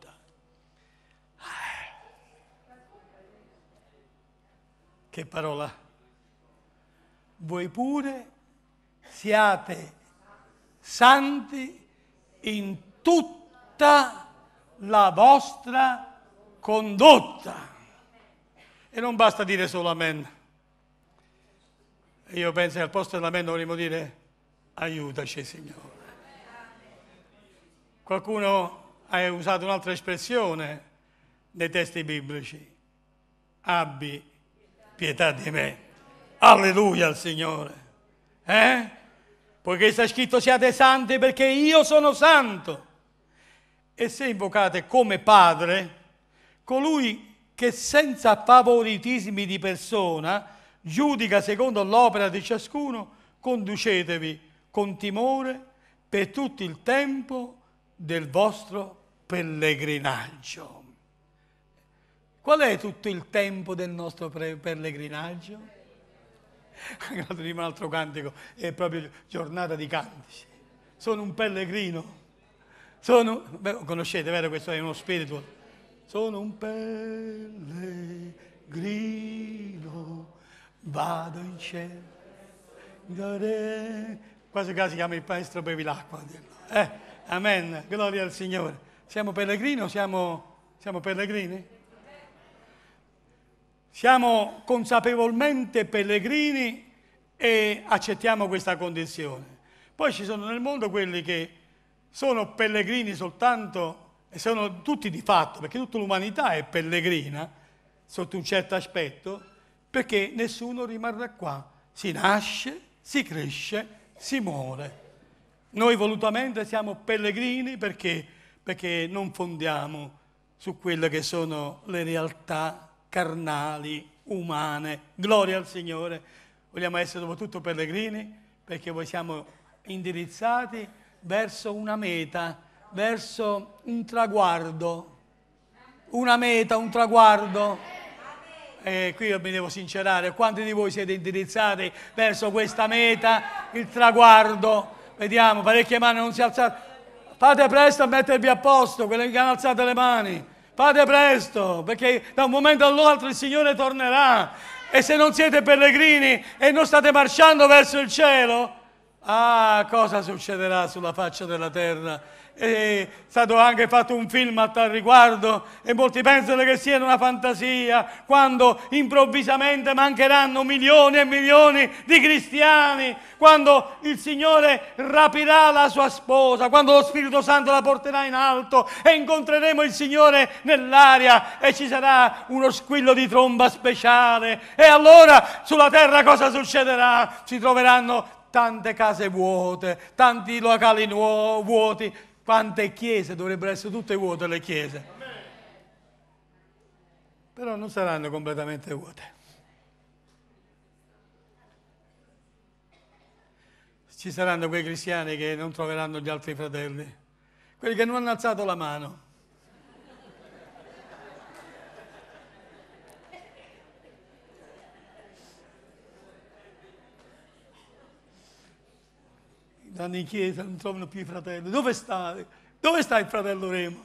Che parola? Voi pure siate santi in tutta la vostra condotta. E non basta dire solo amen. Io penso che al posto dell'amen dovremmo dire aiutaci, Signore. Qualcuno ha usato un'altra espressione nei testi biblici. Abbi pietà di me. Alleluia al Signore. Eh? Poiché sta scritto siate santi perché io sono santo. E se invocate come Padre, colui che senza favoritismi di persona giudica secondo l'opera di ciascuno, conducetevi con timore per tutto il tempo del vostro pellegrinaggio. Qual è tutto il tempo del nostro pellegrinaggio? Un altro cantico, è proprio giornata di cantici. Sono un pellegrino. Sono, beh, conoscete, vero? Questo è uno spiritual. Sono un pellegrino, vado in cielo. Quasi quasi si chiama il maestro Bevilacqua. Eh, amen, gloria al Signore. Siamo pellegrini o siamo, siamo pellegrini? Siamo consapevolmente pellegrini e accettiamo questa condizione. Poi ci sono nel mondo quelli che sono pellegrini soltanto, e sono tutti di fatto, perché tutta l'umanità è pellegrina, sotto un certo aspetto, perché nessuno rimarrà qua. Si nasce, si cresce, si muore. Noi volutamente siamo pellegrini perché, perché non fondiamo su quelle che sono le realtà carnali, umane. Gloria al Signore. Vogliamo essere soprattutto pellegrini perché voi siamo indirizzati verso una meta, verso un traguardo. Una meta, un traguardo. E qui io mi devo sincerare, quanti di voi siete indirizzati verso questa meta, il traguardo? Vediamo, parecchie mani non si alzano. Fate presto a mettervi a posto, quelli che hanno alzato le mani. Fate presto, perché da un momento all'altro il Signore tornerà. E se non siete pellegrini e non state marciando verso il cielo, ah, cosa succederà sulla faccia della terra? È stato anche fatto un film a tal riguardo e molti pensano che sia una fantasia quando improvvisamente mancheranno milioni e milioni di cristiani, quando il Signore rapirà la sua sposa, quando lo Spirito Santo la porterà in alto e incontreremo il Signore nell'aria e ci sarà uno squillo di tromba speciale. E allora sulla terra cosa succederà? Si troveranno tante case vuote, tanti locali nuovi, vuoti. Quante chiese, dovrebbero essere tutte vuote le chiese. Però non saranno completamente vuote. Ci saranno quei cristiani che non troveranno gli altri fratelli, quelli che non hanno alzato la mano. Vanno in chiesa, non trovano più i fratelli. Dove sta? Dove sta il fratello Remo?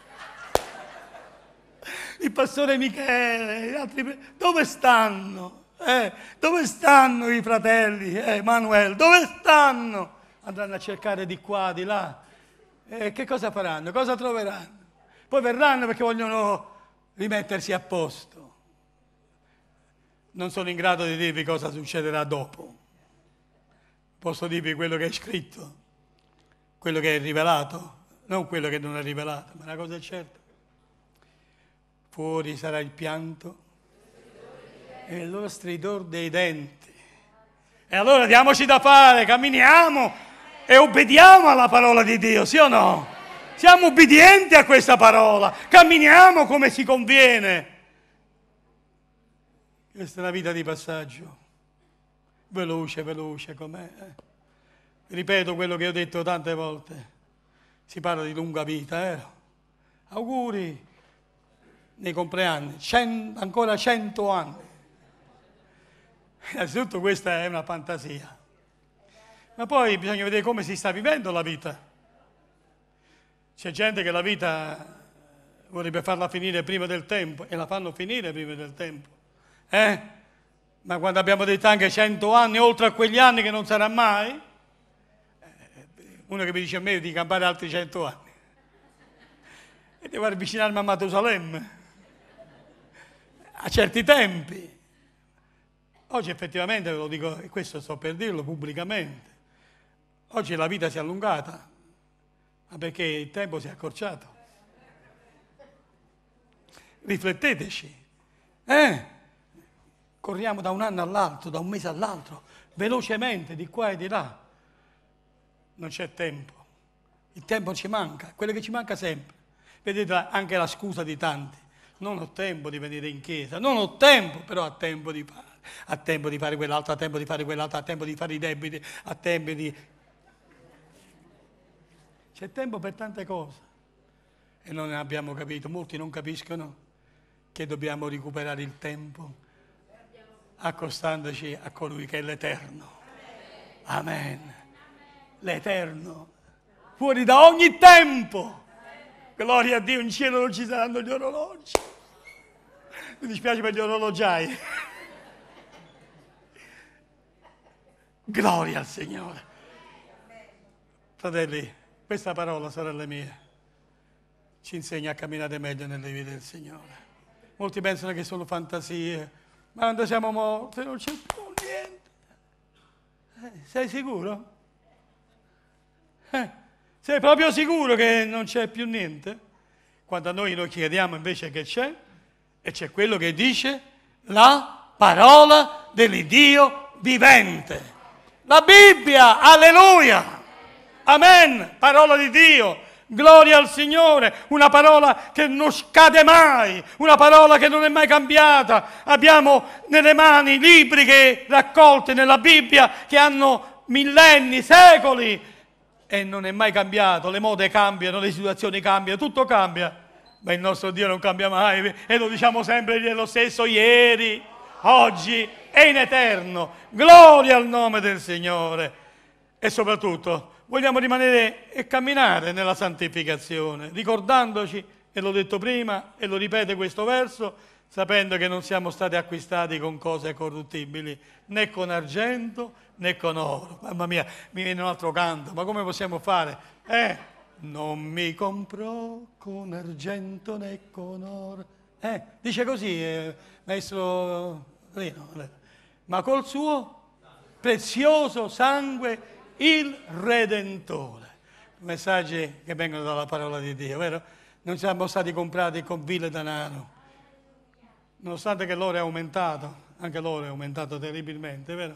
Il pastore Michele, gli altri, dove stanno? Eh, dove stanno i fratelli? Eh, Manuel, dove stanno? Andranno a cercare di qua, di là. Eh, che cosa faranno? Cosa troveranno? Poi verranno perché vogliono rimettersi a posto. Non sono in grado di dirvi cosa succederà dopo. Posso dirvi quello che è scritto, quello che è rivelato, non quello che non è rivelato, ma una cosa è certa. Fuori sarà il pianto e lo stridor dei denti. E allora diamoci da fare, camminiamo e obbediamo alla parola di Dio, sì o no? Siamo ubbidienti a questa parola, camminiamo come si conviene. Questa è una vita di passaggio. Veloce, veloce com'è. Eh? Ripeto quello che ho detto tante volte. Si parla di lunga vita, eh? Auguri nei compleanni, Cent, ancora cento anni. Innanzitutto questa è una fantasia. Ma poi bisogna vedere come si sta vivendo la vita. C'è gente che la vita vorrebbe farla finire prima del tempo e la fanno finire prima del tempo. Eh? Ma quando abbiamo detto anche cento anni, oltre a quegli anni che non sarà mai, uno che mi dice a me di campare altri cento anni, e devo avvicinarmi a Matusalemme, a certi tempi. Oggi effettivamente, ve lo dico, e questo sto per dirlo pubblicamente, oggi la vita si è allungata, ma perché il tempo si è accorciato. Rifletteteci, eh? Corriamo da un anno all'altro, da un mese all'altro, velocemente, di qua e di là. Non c'è tempo. Il tempo ci manca, quello che ci manca sempre. Vedete anche la scusa di tanti. Non ho tempo di venire in chiesa, non ho tempo, però ho tempo di fare. Ha tempo di fare quell'altro, ha tempo di fare quell'altro, ha tempo di fare i debiti, ha tempo di... C'è tempo per tante cose. E non ne abbiamo capito, molti non capiscono che dobbiamo recuperare il tempo accostandoci a colui che è l'Eterno. Amen. L'Eterno. Fuori da ogni tempo. Gloria a Dio, in cielo non ci saranno gli orologi. Mi dispiace per gli orologiai. Gloria al Signore. Fratelli, questa parola, sorelle mie, ci insegna a camminare meglio nelle vite del Signore. Molti pensano che sono fantasie. Ma quando siamo morti non c'è più niente. Eh, sei sicuro? Eh, sei proprio sicuro che non c'è più niente? Quando noi noi chiediamo invece che c'è, e c'è quello che dice la parola dell'Iddio vivente. La Bibbia, alleluia! Amen! Parola di Dio, Gloria al Signore, una parola che non scade mai, una parola che non è mai cambiata. Abbiamo nelle mani libri che raccolti nella Bibbia che hanno millenni, secoli e non è mai cambiato. Le mode cambiano, le situazioni cambiano, tutto cambia, ma il nostro Dio non cambia mai e lo diciamo sempre, Egli è lo stesso ieri, oggi e in eterno. Gloria al nome del Signore. E soprattutto vogliamo rimanere e camminare nella santificazione, ricordandoci, e l'ho detto prima, e lo ripete questo verso, sapendo che non siamo stati acquistati con cose corruttibili, né con argento, né con oro. Mamma mia, mi viene un altro canto, ma come possiamo fare? Eh, non mi comprò con argento né con oro. Eh, dice così, eh, maestro Rino, ma col suo prezioso sangue il Redentore. Messaggi che vengono dalla parola di Dio, vero? Non siamo stati comprati con vile denaro, nonostante che l'oro è aumentato, anche l'oro è aumentato terribilmente, vero?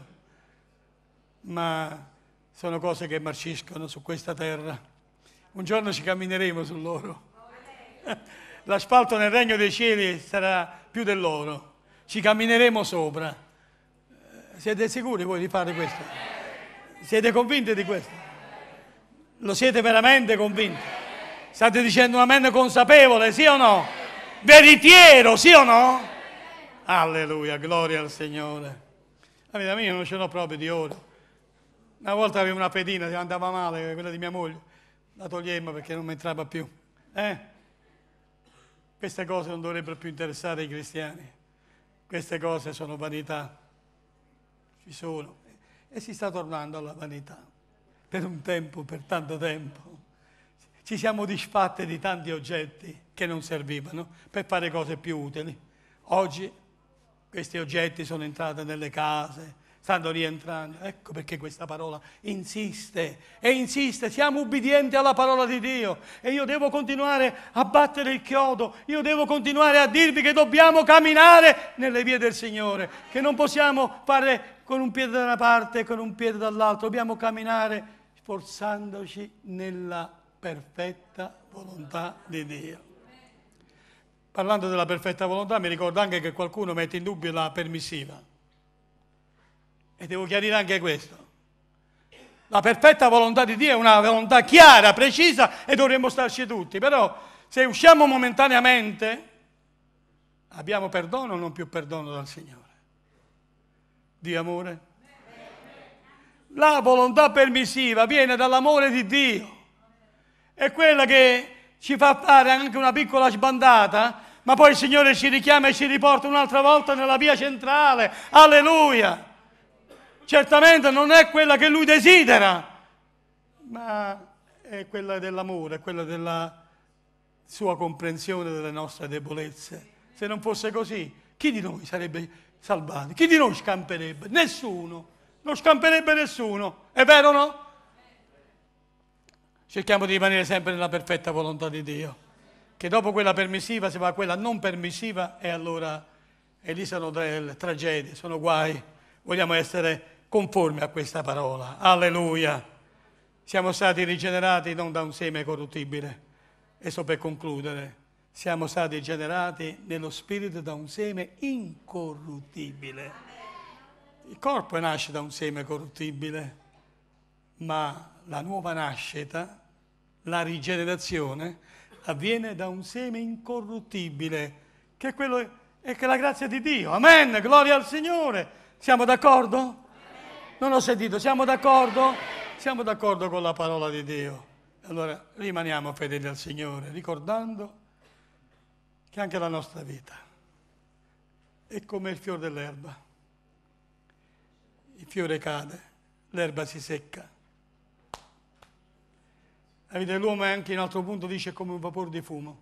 Ma sono cose che marciscono su questa terra. Un giorno ci cammineremo sull'oro. L'asfalto nel regno dei cieli sarà più dell'oro. Ci cammineremo sopra. Siete sicuri voi di fare questo? Siete convinti di questo? Lo siete veramente convinti? State dicendo un amen consapevole, sì o no? Veritiero, sì o no? Alleluia, gloria al Signore. La vita mia non ce l'ho proprio di oro. Una volta avevo una pedina che andava male, quella di mia moglie, la togliemmo perché non mi entrava più. Eh? Queste cose non dovrebbero più interessare i cristiani. Queste cose sono vanità. Ci sono. E si sta tornando alla vanità. Per un tempo, per tanto tempo. Ci siamo disfatti di tanti oggetti che non servivano per fare cose più utili. Oggi questi oggetti sono entrati nelle case, stanno rientrando. Ecco perché questa parola insiste e insiste. Siamo ubbidienti alla parola di Dio e io devo continuare a battere il chiodo, io devo continuare a dirvi che dobbiamo camminare nelle vie del Signore, che non possiamo fare con un piede da una parte e con un piede dall'altro, dobbiamo camminare sforzandoci nella perfetta volontà di Dio. Parlando della perfetta volontà, mi ricordo anche che qualcuno mette in dubbio la permissiva. E devo chiarire anche questo. La perfetta volontà di Dio è una volontà chiara, precisa e dovremmo starci tutti. Però se usciamo momentaneamente, abbiamo perdono o non più perdono dal Signore? Dio amore? La volontà permissiva viene dall'amore di Dio. È quella che ci fa fare anche una piccola sbandata, ma poi il Signore ci richiama e ci riporta un'altra volta nella via centrale. Alleluia! Certamente non è quella che Lui desidera, ma è quella dell'amore, è quella della sua comprensione delle nostre debolezze. Se non fosse così, chi di noi sarebbe salvato? Chi di noi scamperebbe? Nessuno. Non scamperebbe nessuno. È vero o no? Cerchiamo di rimanere sempre nella perfetta volontà di Dio. Che dopo quella permissiva si va a quella non permissiva e allora e lì sono delle tragedie, sono guai. Vogliamo essere conformi a questa parola. Alleluia. Siamo stati rigenerati non da un seme corruttibile. E sto per concludere. Siamo stati generati nello spirito da un seme incorruttibile. Il corpo nasce da un seme corruttibile, ma la nuova nascita, la rigenerazione, avviene da un seme incorruttibile, che è quello è che è la grazia di Dio. Amen, gloria al Signore. Siamo d'accordo? Non ho sentito, siamo d'accordo? Siamo d'accordo con la parola di Dio. Allora rimaniamo fedeli al Signore, ricordando che anche la nostra vita è come il fiore dell'erba. Il fiore cade, l'erba si secca. La vita dell'uomo è anche in un altro punto, dice, come un vapore di fumo.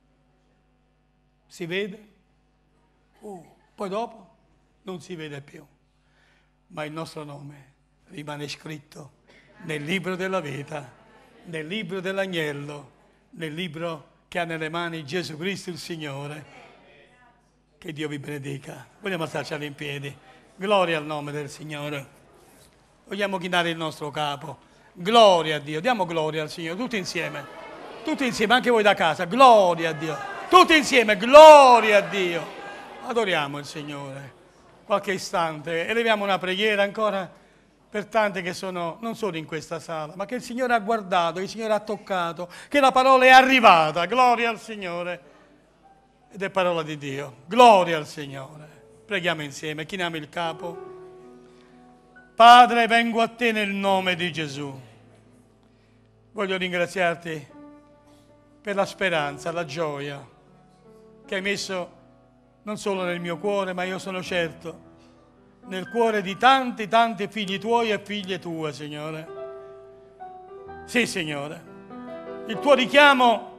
Si vede, oh, poi dopo non si vede più. Ma il nostro nome rimane scritto nel libro della vita, nel libro dell'agnello, nel libro che ha nelle mani Gesù Cristo il Signore. Che Dio vi benedica. Vogliamo alzarci in piedi. Gloria al nome del Signore. Vogliamo chinare il nostro capo. Gloria a Dio. Diamo gloria al Signore tutti insieme. Tutti insieme, anche voi da casa, gloria a Dio. Tutti insieme, gloria a Dio. Adoriamo il Signore. Qualche istante, eleviamo una preghiera ancora per tanti che sono non solo in questa sala, ma che il Signore ha guardato, che il Signore ha toccato, che la parola è arrivata. Gloria al Signore. Ed è parola di Dio. Gloria al Signore. Preghiamo insieme, chiniamo il capo. Padre, vengo a te nel nome di Gesù. Voglio ringraziarti per la speranza, la gioia che hai messo non solo nel mio cuore, ma io sono certo nel cuore di tanti, tanti figli tuoi e figlie tue, Signore. Sì, Signore, il tuo richiamo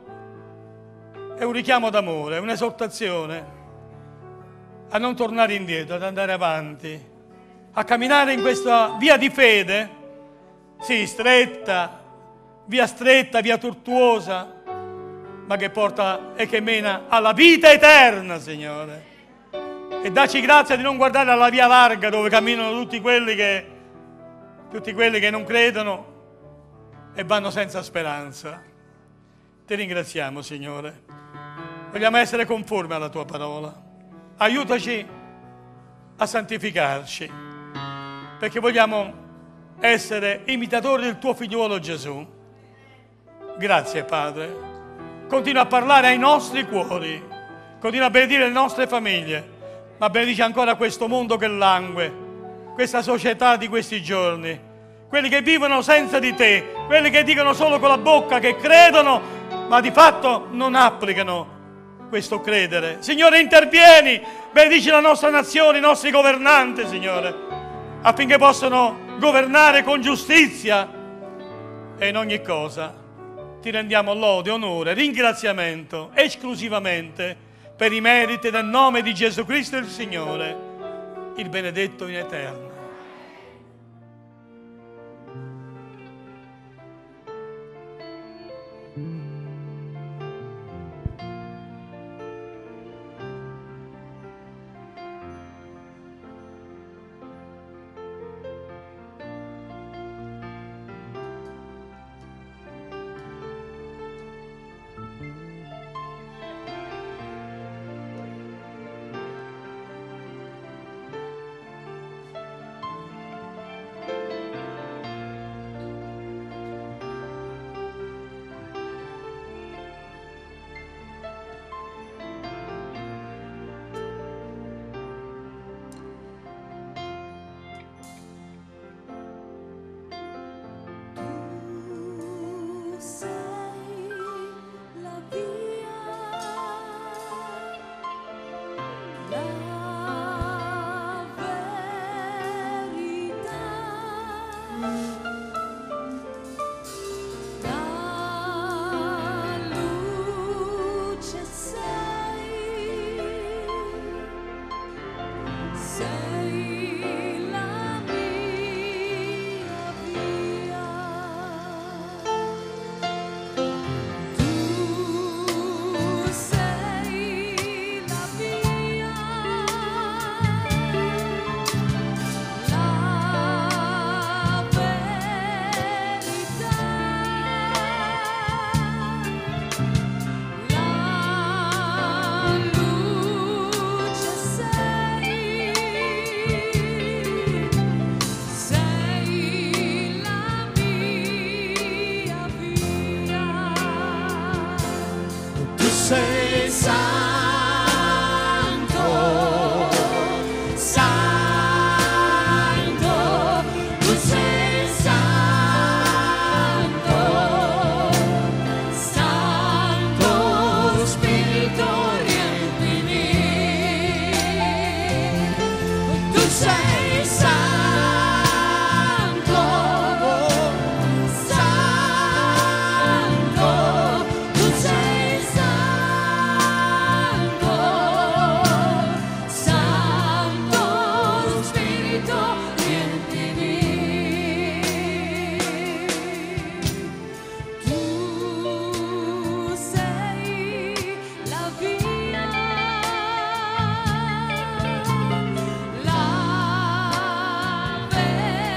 è un richiamo d'amore, è un'esortazione a non tornare indietro, ad andare avanti, a camminare in questa via di fede, sì, stretta, via stretta, via tortuosa, ma che porta e che mena alla vita eterna, Signore. E dacci grazia di non guardare alla via larga dove camminano tutti quelli che, tutti quelli che non credono e vanno senza speranza. Ti ringraziamo, Signore. Vogliamo essere conformi alla tua parola. Aiutaci a santificarci, perché vogliamo essere imitatori del tuo figliuolo Gesù. Grazie, Padre. Continua a parlare ai nostri cuori, continua a benedire le nostre famiglie, ma benedice ancora questo mondo che langue, questa società di questi giorni, quelli che vivono senza di te, quelli che dicono solo con la bocca che credono, ma di fatto non applicano questo credere. Signore, intervieni, benedici la nostra nazione, i nostri governanti, Signore, affinché possano governare con giustizia e in ogni cosa ti rendiamo lode, onore, ringraziamento esclusivamente per i meriti del nome di Gesù Cristo il Signore, il benedetto in eterno.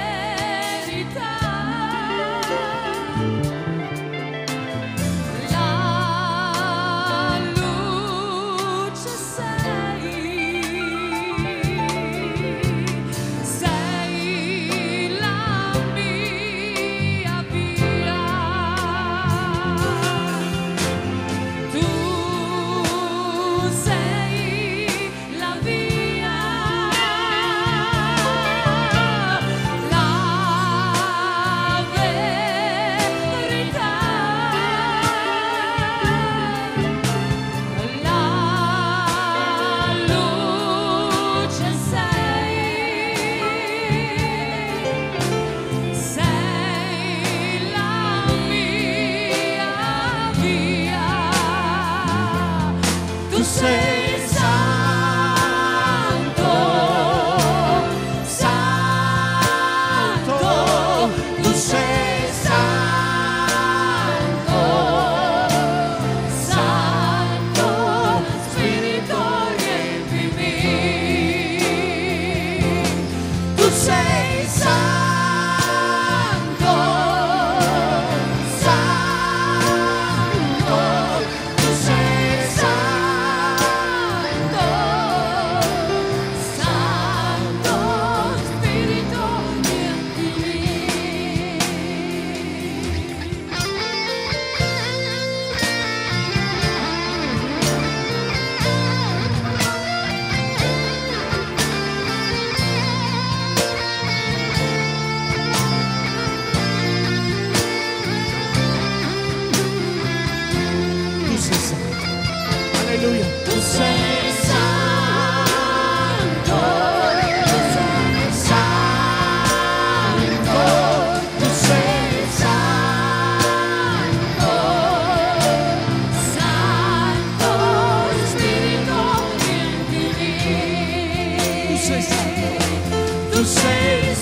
La sei